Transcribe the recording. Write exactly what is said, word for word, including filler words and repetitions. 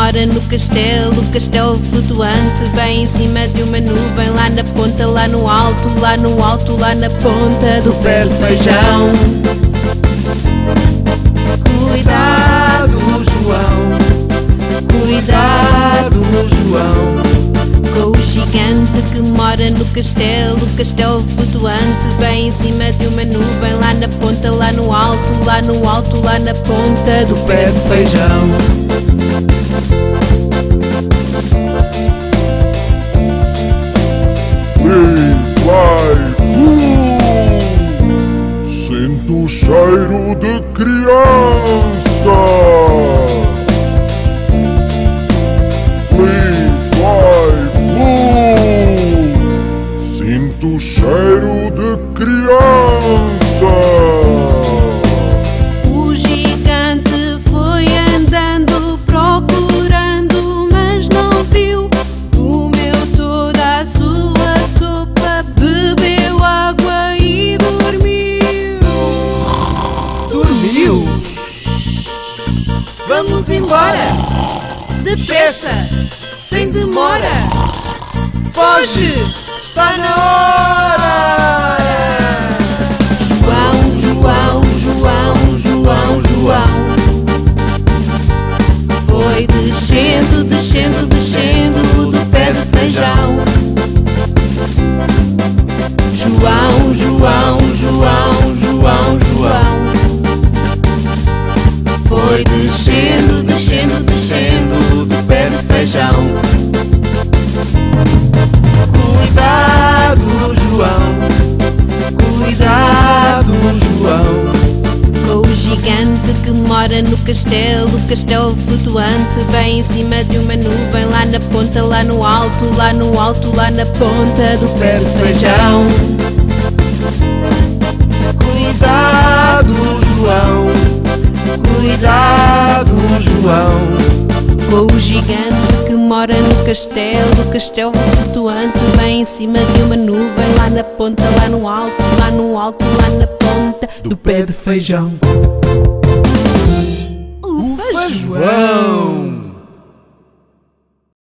mora no castelo, castelo flutuante, bem em cima de uma nuvem, lá na ponta, lá no alto, lá no alto, lá na ponta do pé de feijão. Cuidado, João, cuidado, João, com o gigante que mora no castelo, castelo flutuante, bem em cima de uma nuvem, lá na ponta, lá no alto, lá no alto, lá na ponta do pé de feijão. Fly, fly, flu, sinto o cheiro de criança. Fly, fly, flu, sinto o cheiro de criança. O gigante foi andando procurando, mas não viu. Comeu toda a sua sopa, bebeu água e dormiu. Dormiu? Vamos embora! Depressa, sem demora. Foge! Está na hora! João, João, João, João, João, foi descendo, descendo, descendo do pé de feijão. João, João, João, João, João, foi descendo, descendo, descendo do pé de feijão. Cuidado, João! Cuidado, João! Com o gigante que mora no castelo, castelo flutuante, bem em cima de uma nuvem, lá na ponta, lá no alto, lá no alto, lá na ponta do pé de feijão. Cuidado, João! Cuidado, João! Com o gigante que mora no castelo, castelo flutuante, bem em cima de uma nuvem, lá na ponta, lá no alto, lá no alto, lá na ponta do pé de feijão. Ufa, João!